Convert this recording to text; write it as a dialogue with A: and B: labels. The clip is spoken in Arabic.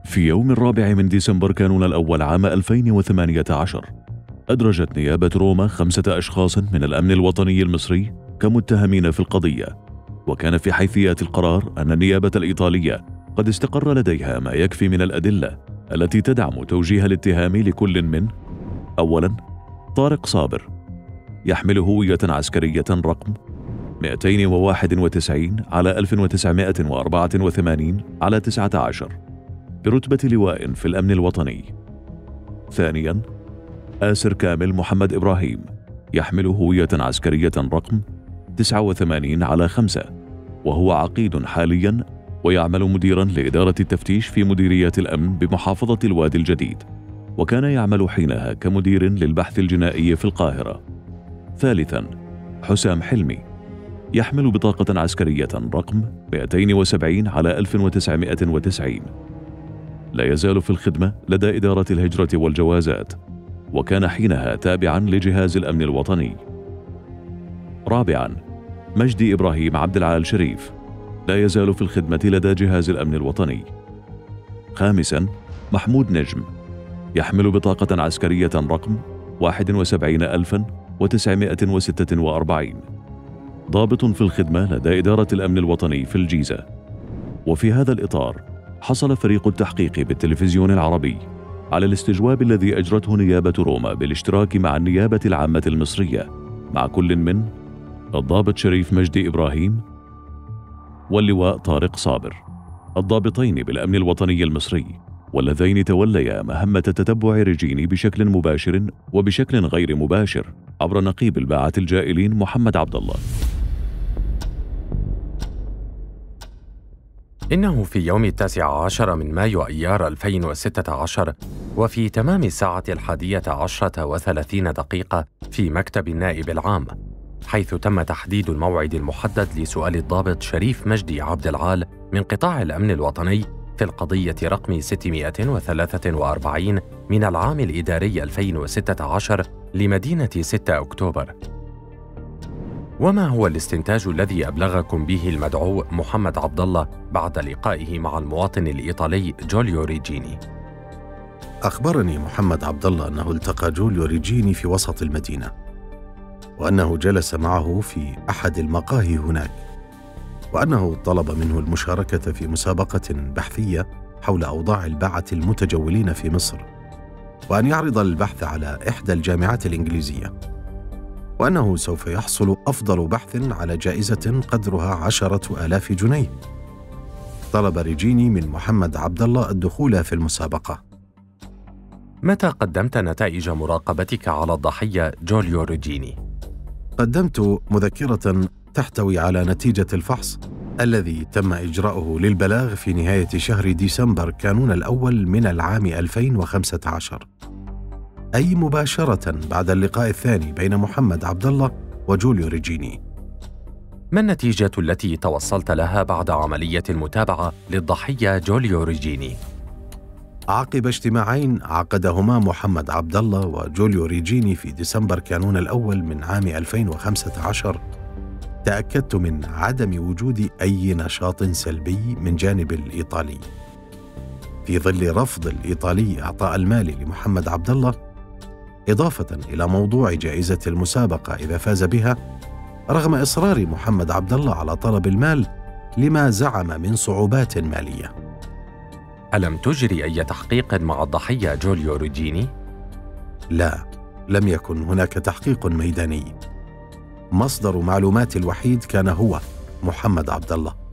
A: في يوم 4 من ديسمبر كانون الأول عام 2018 أدرجت نيابة روما 5 أشخاص من الأمن الوطني المصري كمتهمين في القضية. وكان في حيثيات القرار أن النيابة الإيطالية قد استقر لديها ما يكفي من الأدلة التي تدعم توجيه الاتهام لكل من: أولاً، طارق صابر يحمل هوية عسكرية رقم 291 على 1984 على 19 برتبة لواء في الأمن الوطني. ثانياً، آسر كامل محمد إبراهيم يحمل هوية عسكرية رقم 89 على 5 وهو عقيد حالياً ويعمل مديراً لإدارة التفتيش في مديرية الأمن بمحافظة الوادي الجديد، وكان يعمل حينها كمدير للبحث الجنائي في القاهرة. ثالثاً، حسام حلمي يحمل بطاقة عسكرية رقم 270 على 1990، لا يزال في الخدمة لدى إدارة الهجرة والجوازات، وكان حينها تابعاً لجهاز الأمن الوطني. رابعاً، مجدي إبراهيم عبد العال شريف لا يزال في الخدمة لدى جهاز الأمن الوطني. خامساً، محمود نجم يحمل بطاقة عسكرية رقم 71946، ضابط في الخدمة لدى إدارة الأمن الوطني في الجيزة. وفي هذا الإطار حصل فريق التحقيق بالتلفزيون العربي على الاستجواب الذي أجرته نيابة روما بالاشتراك مع النيابة العامة المصرية مع كل من الضابط شريف مجدي إبراهيم واللواء طارق صابر، الضابطين بالأمن الوطني المصري، واللذين توليا مهمة تتبع ريجيني بشكل مباشر وبشكل غير مباشر عبر نقيب الباعة الجائلين محمد عبد الله.
B: إنه في يوم 19 من مايو أيار 2016 وفي تمام الساعة 11:30 في مكتب النائب العام، حيث تم تحديد الموعد المحدد لسؤال الضابط شريف مجدي عبد العال من قطاع الأمن الوطني في القضية رقم 643 من العام الإداري 2016 لمدينة 6 أكتوبر. وما هو الاستنتاج الذي أبلغكم به المدعو محمد عبد الله بعد لقائه مع المواطن الإيطالي جوليو ريجيني؟
C: أخبرني محمد عبد الله أنه التقى جوليو ريجيني في وسط المدينة، وأنه جلس معه في أحد المقاهي هناك، وأنه طلب منه المشاركة في مسابقة بحثية حول أوضاع الباعة المتجولين في مصر، وأن يعرض البحث على إحدى الجامعات الإنجليزية، وأنه سوف يحصل أفضل بحث على جائزة قدرها 10,000 جنيه. طلب ريجيني من محمد عبد الله الدخول في المسابقة.
B: متى قدمت نتائج مراقبتك على الضحية جوليو ريجيني؟
C: قدمت مذكرة تحتوي على نتيجة الفحص الذي تم إجراؤه للبلاغ في نهاية شهر ديسمبر كانون الأول من العام 2015، أي مباشرة بعد اللقاء الثاني بين محمد عبد الله وجوليو ريجيني.
B: ما النتيجة التي توصلت لها بعد عملية المتابعة للضحية جوليو ريجيني؟
C: عقب اجتماعين عقدهما محمد عبد الله وجوليو ريجيني في ديسمبر كانون الأول من عام 2015، تأكدت من عدم وجود أي نشاط سلبي من جانب الإيطالي، في ظل رفض الإيطالي إعطاء المال لمحمد عبد الله، إضافة إلى موضوع جائزة المسابقة إذا فاز بها، رغم إصرار محمد عبد الله على طلب المال لما زعم من صعوبات مالية.
B: ألم تجري أي تحقيق مع الضحية جوليو ريجيني؟
C: لا، لم يكن هناك تحقيق ميداني. مصدر معلوماتي الوحيد كان هو محمد عبد الله.